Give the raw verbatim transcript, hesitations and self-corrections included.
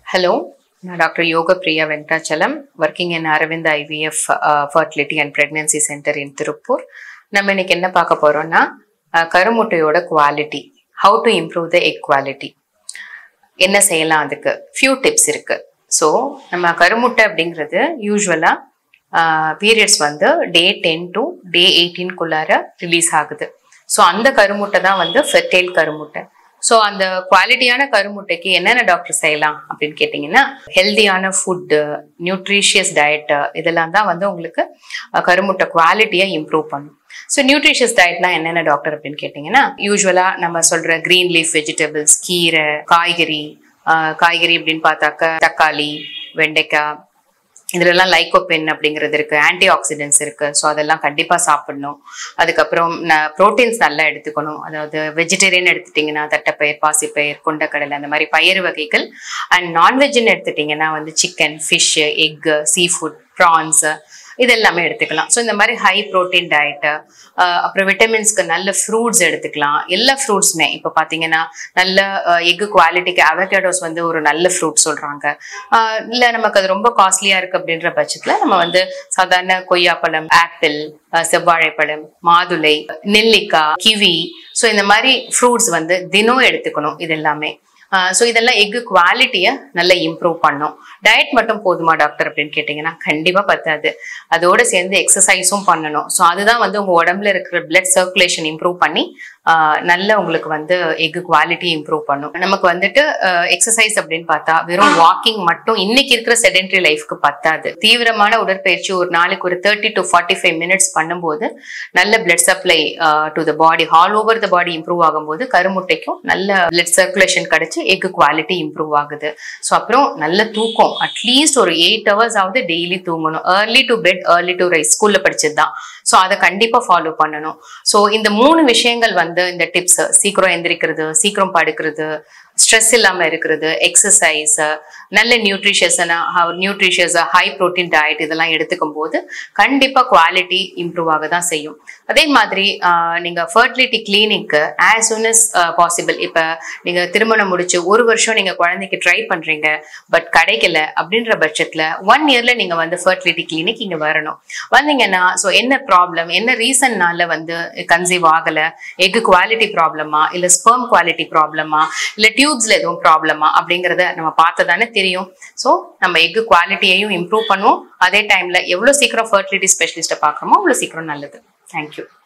Hello, I'm Doctor Yoga Priya Venkatachalam, working in ARAVIND'S I V F uh, Fertility and Pregnancy Center in Tirupur. நம்ம இன்னைக்கு என்ன பார்க்க போறோம்னா கருமுட்டையோட quality, how to improve the egg quality. என்ன செய்யலாம் அதுக்கு few tips இருக்கு. So நம்ம கருமுட்டை அப்படிங்கிறது யூசுவலா பீரியட்ஸ் வந்து day ten to day eighteen குள்ளார ரிலீஸ் ஆகுது. ஸோ அந்த கருமுட்டை தான் வந்து ஃபெர்டைல் கருமுட்டை. ஸோ அந்த குவாலிட்டியான கருமுட்டைக்கு என்னென்ன டாக்டர் செய்யலாம் அப்படின்னு கேட்டிங்கன்னா, ஹெல்தியான ஃபுட்டு, நியூட்ரிஷியஸ் டயட்டு, இதெல்லாம் தான் வந்து உங்களுக்கு கருமுட்டை குவாலிட்டியை இம்ப்ரூவ் பண்ணும். ஸோ நியூட்ரிஷியஸ் டயட்லாம் என்னென்ன டாக்டர் அப்படின்னு கேட்டிங்கன்னா, யூஸ்வலாக நம்ம சொல்கிற க்ரீன் லீஃப் வெஜிடபிள்ஸ், கீரை, காய்கறி, காய்கறி அப்படின்னு பார்த்தாக்க தக்காளி, வெண்டைக்காய், இதுலலாம் லைகோபென் அப்படிங்கிறது இருக்கு, ஆன்டி ஆக்சிடென்ட்ஸ் இருக்கு. ஸோ அதெல்லாம் கண்டிப்பா சாப்பிடணும். அதுக்கப்புறம் ப்ரோட்டீன்ஸ் நல்லா எடுத்துக்கணும். அதாவது வெஜிடேரியன் எடுத்துட்டீங்கன்னா தட்டைப்பயிர், பாசிப்பயிர், கொண்டக்கடலை, அந்த மாதிரி பயிறு வகைகள். அண்ட் நான்வெஜ்ன்னு எடுத்துட்டீங்கன்னா வந்து chicken, fish, egg, seafood, prawns, இது எல்லாமே எடுத்துக்கலாம். ஸோ இந்த மாதிரி ஹை ப்ரோட்டீன் டயட்டு, அப்புறம் விட்டமின்ஸ்க்கு நல்ல ஃப்ரூட்ஸ் எடுத்துக்கலாம். எல்லா ஃப்ரூட்ஸுமே இப்போ பார்த்தீங்கன்னா நல்ல எக்கு குவாலிட்டிக்கு அவகேடோஸ் வந்து ஒரு நல்ல ஃப்ரூட் சொல்கிறாங்க. இல்லை நமக்கு அது ரொம்ப காஸ்ட்லியாக இருக்குது அப்படின்ற பட்சத்தில் நம்ம வந்து சாதாரண கொய்யாப்பழம், ஆப்பிள், செவ்வாழைப்பழம், மாதுளை, நெல்லிக்காய், கிவி, ஸோ இந்த மாதிரி ஃப்ரூட்ஸ் வந்து தினம் எடுத்துக்கணும். இது எல்லாமே ஸோ இதெல்லாம் எக்கு குவாலிட்டியை நல்லா இம்ப்ரூவ் பண்ணும். டயட் மட்டும் போதுமா டாக்டர் அப்படின்னு கேட்டிங்கன்னா கண்டிப்பாக பத்தாது. அதோடு சேர்ந்து எக்ஸசைஸும் பண்ணணும். ஸோ அதுதான் வந்து உங்கள் உடம்புல இருக்கிற பிளட் சர்க்குலேஷன் இம்ப்ரூவ் பண்ணி நல்ல உங்களுக்கு வந்து எக்கு குவாலிட்டி இம்ப்ரூவ் பண்ணும். நமக்கு வந்துட்டு எக்ஸசைஸ் அப்படின்னு பார்த்தா வெறும் வாக்கிங் மட்டும் இன்னைக்கு இருக்கிற செடென்டரி லைஃப்க்கு பத்தாது. தீவிரமான உடற்பயிற்சி ஒரு நாளைக்கு ஒரு thirty to forty five minutes பண்ணும்போது நல்ல blood supply to the body, all over the body improve ஆகும்போது கருமுட்டைக்கும் நல்ல பிளட் சர்க்குலேஷன் கிடைச்சு எக்கு குவாலிட்டி இம்ப்ரூவ் ஆகுது. ஸோ அப்புறம் நல்ல தூக்கம், அட்லீஸ்ட் ஒரு எயிட் ஹவர்ஸ் ஆகுது டெய்லி தூங்கணும். Early to bed, early to rise, ஸ்கூல்ல படிச்சது தான். ஸோ அதை கண்டிப்பா ஃபாலோ பண்ணணும். ஸோ இந்த மூணு விஷயங்கள் வந்து இந்த டிப்ஸ், சீக்கிரம் எந்திரிக்கிறது, சீக்கிரம் படுக்கிறது, ஸ்ட்ரெஸ் இல்லாம இருக்கிறது, எக்ஸசைஸ், நல்ல நியூட்ரிஷியஸான நியூட்ரிஷியஸ் ஹை ப்ரோட்டீன் டயட், இதெல்லாம் எடுத்துக்கும் போது கண்டிப்பா குவாலிட்டி இம்ப்ரூவ் ஆக தான் செய்யும். அதே மாதிரி நீங்க ஃபர்டிலிட்டி கிளினிக்கு ஆஸ் சூன் அஸ் பாசிபிள், இப்ப நீங்க திருமணம் முடிச்சு ஒரு வருஷம் நீங்க குழந்தைக்கு ட்ரை பண்றீங்க, பட் கிடைக்கல அப்படின்ற பட்சத்துல ஒன் இயர்ல நீங்க வந்து ஃபர்டிலிட்டி கிளினிக் இங்க வரணும். வந்தீங்கன்னா ஸோ என்ன ப்ராப்ளம், என்ன ரீசன்னால வந்து கன்சீவ் ஆகல, எக்கு குவாலிட்டி ப்ராப்ளமா, இல்ல ஸ்பெர்ம் குவாலிட்டி ப்ராப்ளமா, இல்ல டியூப்ஸ்ல எதுவும் ப்ராப்ளமா அப்படிங்கறத நம்ம பார்த்ததானே தெரியும். ஸோ நம்ம எக்கு குவாலிட்டியையும் இம்ப்ரூவ் பண்ணுவோம். அதே டைம்ல எவ்வளவு சீக்கிரம் ஃபர்டிலிட்டி ஸ்பெஷலிஸ்ட்டை பார்க்கறோமோ அவ்வளவு சீக்கிரம் நல்லது. தேங்க்யூ.